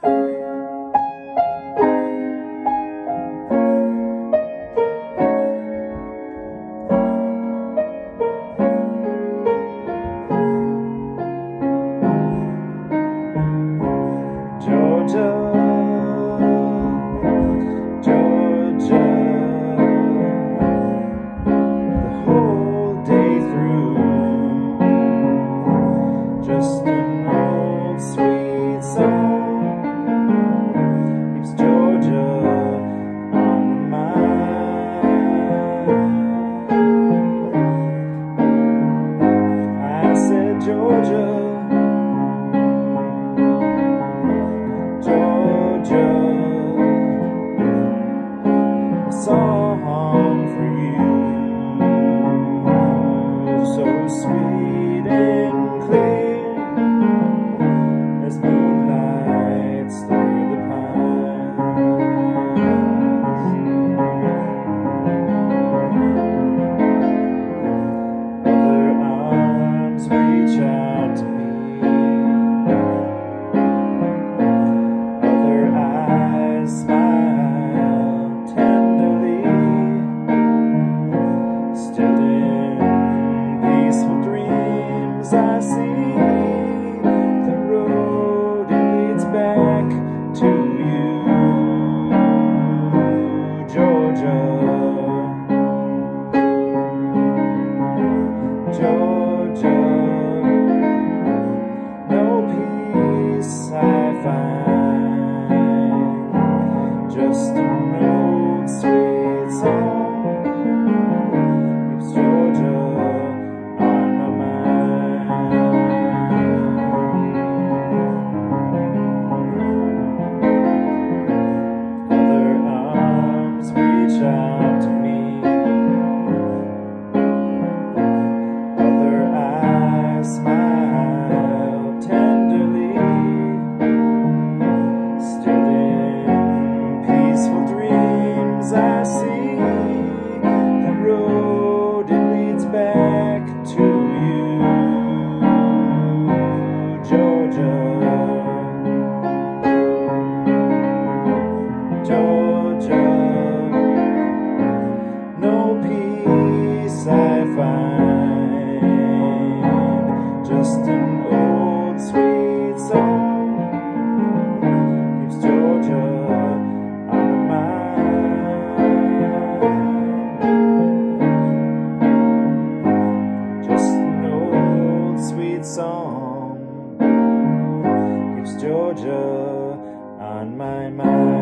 Just an old sweet song keeps Georgia on my mind. I said, Georgia, Georgia, a song for you, so sweet and clear. Moonlights through the pines, other arms reach out to me, other eyes smile tenderly, still in peaceful dreams I see back to you, Georgia, Georgia. No peace I find, just an old sweet song keeps Georgia on my mind. Out to me, other eyes smile tenderly, still in peaceful dreams I see the road it leads back to you, Georgia, Georgia. No peace I find, just an old sweet song keeps Georgia on my mind. Just an old sweet song keeps Georgia on my mind.